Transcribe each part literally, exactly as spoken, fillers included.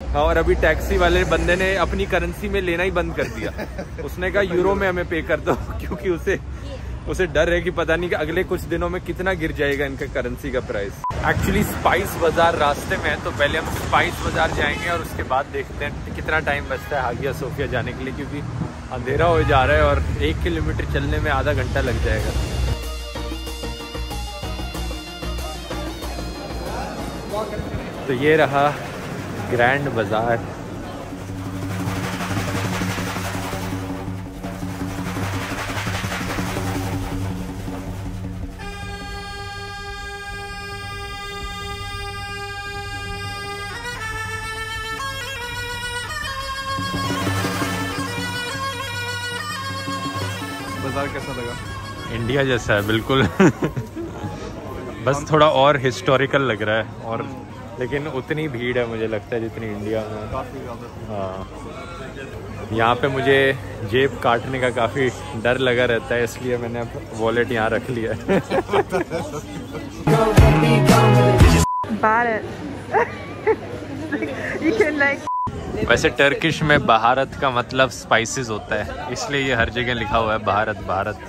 हाँ, और अभी टैक्सी वाले बंदे ने अपनी करेंसी में लेना ही बंद कर दिया। उसने कहा यूरो में हमें पे कर दो, क्योंकि उसे उसे डर है कि पता नहीं कि अगले कुछ दिनों में कितना गिर जाएगा इनका करेंसी का प्राइस। एक्चुअली स्पाइस बाजार रास्ते में है, तो पहले हम स्पाइस बाजार जाएंगे और उसके बाद देखते हैं कितना टाइम बचता है हागिया सोफिया जाने के लिए, क्योंकि अंधेरा हो जा रहा है और एक किलोमीटर चलने में आधा घंटा लग जाएगा। तो ये रहा ग्रैंड बाजार। बाजार कैसा लगा? इंडिया जैसा है बिल्कुल। बस थोड़ा और हिस्टोरिकल लग रहा है, और लेकिन उतनी भीड़ है मुझे लगता है जितनी इंडिया में। काफ़ी ज़्यादा। हाँ, यहाँ पे मुझे जेब काटने का काफ़ी डर लगा रहता है, इसलिए मैंने अब वॉलेट यहाँ रख लिया है। वैसे टर्किश में भारत का मतलब स्पाइसेस होता है, इसलिए ये हर जगह लिखा हुआ है भारत भारत।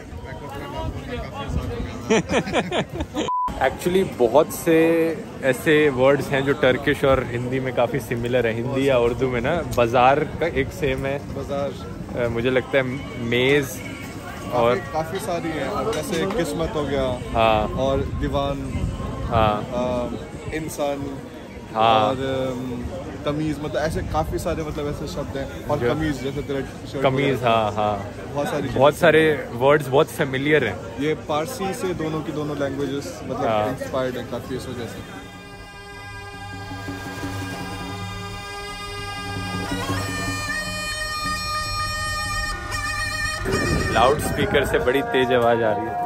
एक्चुअली बहुत से ऐसे वर्ड्स हैं जो टर्किश और हिंदी में काफ़ी सिमिलर है। हिंदी या उर्दू में ना बाज़ार का एक सेम है, बाजार मुझे लगता है मेज़, और काफ़ी सारी हैं। अब जैसे किस्मत हो गया, हाँ, और दीवान, हाँ, इंसान, हाँ, और कमीज़, मतलब ऐसे काफ़ी सारे मतलब ऐसे शब्द हैं। और कमीज़, जैसे तेरा शर्ट, कमीज़, हाँ हाँ, बहुत सारी बहुत सारे वर्ड्स बहुत फेमिलियर हैं। ये पारसी से दोनों की दोनों लैंग्वेजेस मतलब हाँ। इंस्पायर्ड हैं काफ़ी इस वजह से। लाउड स्पीकर से बड़ी तेज आवाज आ रही है।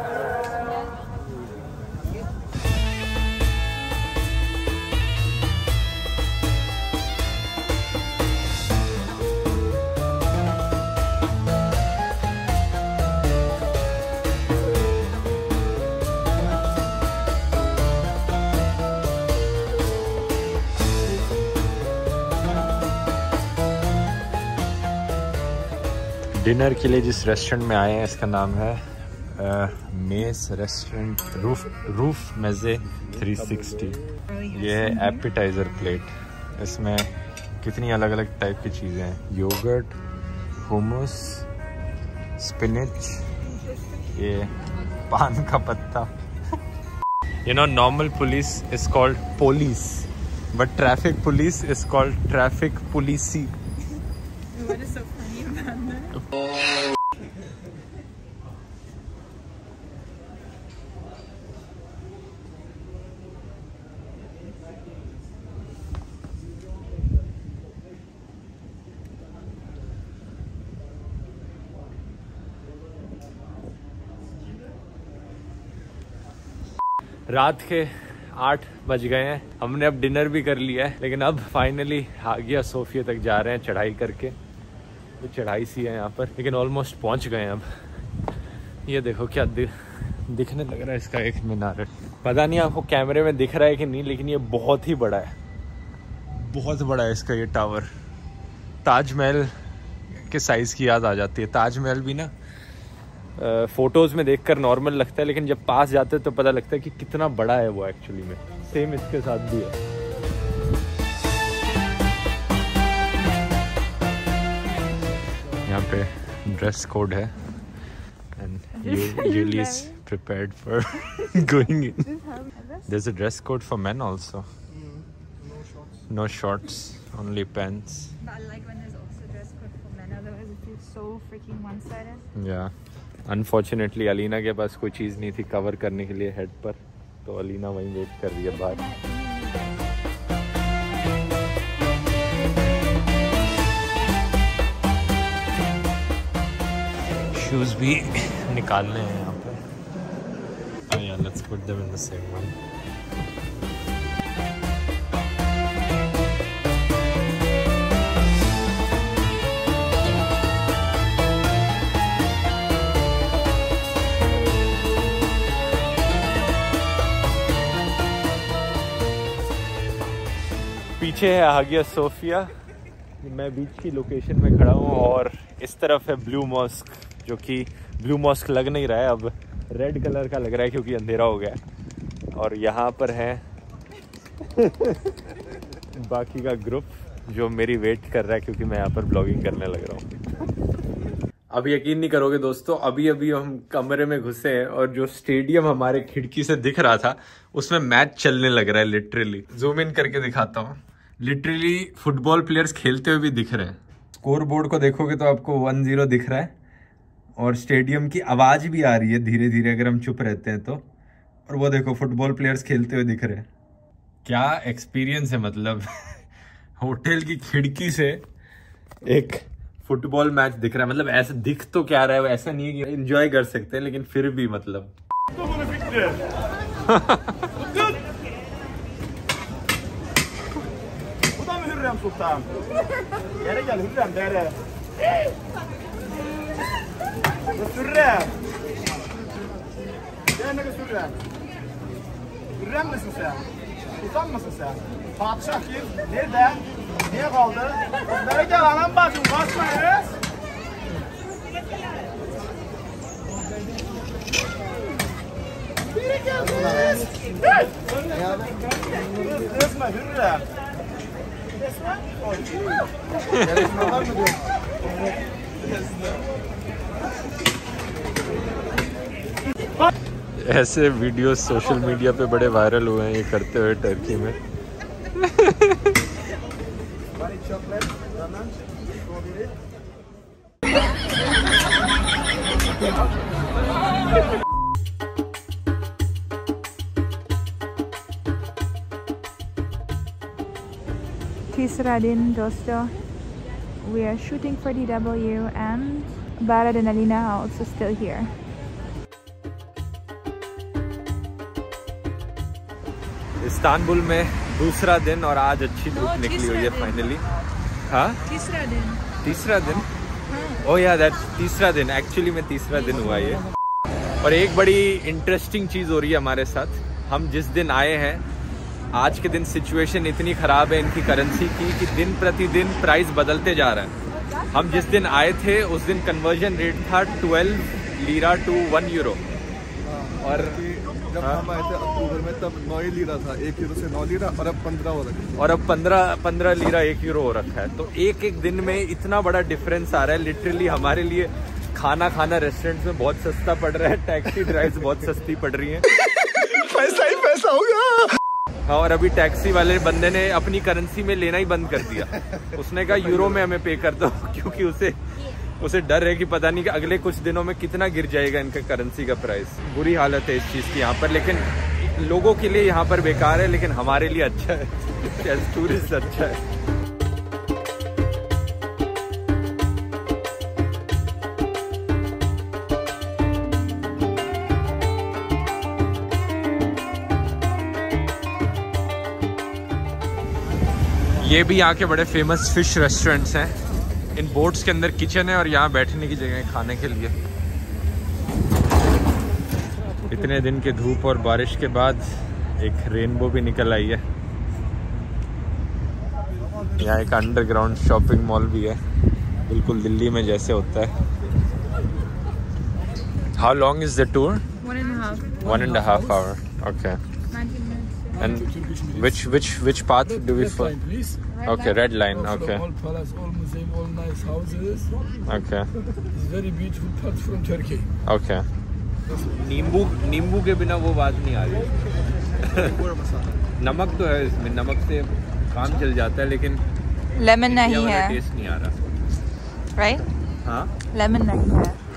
डिनर के लिए जिस रेस्टोरेंट में आए हैं इसका नाम है mess restaurant, roof roof mezze three sixty. ये है एपिटाइज़र प्लेट, इसमें कितनी अलग अलग टाइप की चीज़ें हैं। योगर्ट, हुमस, स्पिनच, ये पान का पत्ता। You know normal police is called पोलिस, but traffic police is called traffic पुलिसी। What is so funny about that? रात के आठ बज गए हैं, हमने अब डिनर भी कर लिया है, लेकिन अब फाइनली हागिया सोफिया तक जा रहे हैं चढ़ाई करके। तो चढ़ाई सी है यहाँ पर, लेकिन ऑलमोस्ट पहुँच गए हैं अब। ये देखो क्या दि, दिखने लग रहा है इसका एक मीनार। पता नहीं आपको कैमरे में दिख रहा है कि नहीं, लेकिन ये बहुत ही बड़ा है, बहुत बड़ा है इसका ये टावर। ताजमहल के साइज़ की याद आ जाती है। ताजमहल भी ना फोटोज़ में देखकर नॉर्मल लगता है, लेकिन जब पास जाते हैं तो पता लगता है कि कितना बड़ा है वो एक्चुअली में। सेम इसके साथ भी है। यहाँ पे ड्रेस कोड है and Yuli is prepared for going in. There's a dress code for men also. No shorts. No shorts, only pants. But I like when there's also dress code for men, otherwise it feels so freaking one-sided. Yeah. Unfortunately Alina के पास कोई चीज़ नहीं थी cover करने के लिए head पर, तो अलीना वहीं वेट कर रही है बाहर। शूज़ भी निकालने हैं यहाँ पे। Oh yeah, let's put them in the same one. पीछे है हागिया सोफिया। मैं बीच की लोकेशन में खड़ा हूँ और इस तरफ है ब्लू मॉस्क, जो कि ब्लू मॉस्क लग नहीं रहा है, अब रेड कलर का लग रहा है क्योंकि अंधेरा हो गया है। और यहाँ पर है बाकी का ग्रुप जो मेरी वेट कर रहा है क्योंकि मैं यहाँ पर ब्लॉगिंग करने लग रहा हूँ। अब यकीन नहीं करोगे दोस्तों, अभी अभी हम कमरे में घुसे हैं और जो स्टेडियम हमारे खिड़की से दिख रहा था उसमें मैच चलने लग रहा है। लिटरली जूम इन करके दिखाता हूँ, लिटरली फुटबॉल प्लेयर्स खेलते हुए भी दिख रहे हैं। स्कोर बोर्ड को देखोगे तो आपको वन जीरो दिख रहा है और स्टेडियम की आवाज भी आ रही है धीरे धीरे अगर हम चुप रहते हैं तो। और वो देखो फुटबॉल प्लेयर्स खेलते हुए दिख रहे हैं। क्या एक्सपीरियंस है, मतलब होटल की खिड़की से एक फुटबॉल मैच दिख रहा है। मतलब ऐसा दिख तो क्या रहा है, ऐसा नहीं है कि एंजॉय कर सकते हैं, लेकिन फिर भी मतलब Sultan. Gel gel Hürrem dere. Hürrem. Gel ne Hürrem. Hürrem misin sen? Sultan mısın sen? Padişah kim? Nerede? Niye kaldı? Bere gel anam bacım kaçmayız. Bere gel kız. Kız kız mı Hürrem? ऐसे video social media पे बड़े viral हुए हैं ये करते हुए Turkey में। Tisra din dosto. We are shooting for D W and Barat and Alina are also still here. Istanbul में दूसरा दिन और आज अच्छी धूप निकली हुई है फाइनली। हाँ तीसरा दिन। तीसरा दिन ओह या दैट्स तीसरा दिन, एक्चुअली में तीसरा दिन हुआ ये। और एक बड़ी इंटरेस्टिंग चीज़ हो रही है हमारे साथ। हम जिस दिन आए हैं आज के दिन सिचुएशन इतनी ख़राब है इनकी करेंसी की कि दिन प्रतिदिन प्राइस बदलते जा रहा है। हम जिस दिन आए थे उस दिन कन्वर्जन रेट था twelve lira to one euro. और जब हम आए थे अक्टूबर में तब नौ ही लीरा था, एक यूरो से नौ लीरा, और अब पंद्रह हो रखा है। और अब पंद्रह पंद्रह लीरा एक यूरो हो रखा है। तो एक एक दिन में इतना बड़ा डिफरेंस आ रहा है। लिटरली हमारे लिए खाना खाना रेस्टोरेंट में बहुत सस्ता पड़ रहा है, टैक्सी ड्राइव्स बहुत सस्ती पड़ रही है। पैसा ही पैसा होगा। और अभी टैक्सी वाले बंदे ने अपनी करेंसी में लेना ही बंद कर दिया। उसने कहा यूरो में हमें पे कर दो, क्योंकि उसे उसे डर है कि पता नहीं कि अगले कुछ दिनों में कितना गिर जाएगा इनका करेंसी का प्राइस। बुरी हालत है इस चीज़ की यहाँ पर, लेकिन लोगों के लिए यहाँ पर बेकार है, लेकिन हमारे लिए अच्छा है। एज टूरिस्ट अच्छा है। ये भी यहाँ के बड़े फेमस फिश रेस्टोरेंट्स हैं। इन बोट्स के अंदर किचन है और यहाँ बैठने की जगह है खाने के लिए। इतने दिन के धूप और बारिश के बाद एक रेनबो भी निकल आई है। यहाँ एक अंडरग्राउंड शॉपिंग मॉल भी है, बिल्कुल दिल्ली में जैसे होता है। How long is the tour? One and a half. One and a half hour. Okay. nineteen minutes. And which which which path do we follow? Please. Okay, red line. Okay. All palace, all museum, all nice houses. Okay. It's very beautiful part from Turkey. Okay. नींबू नींबू के बिना वो बात नहीं आ रही। नमक तो है इसमें, नमक से काम चल जाता है, लेकिन Lemon नहीं है। टेस्ट नहीं आ रहा। Right? हाँ Lemon नहीं है।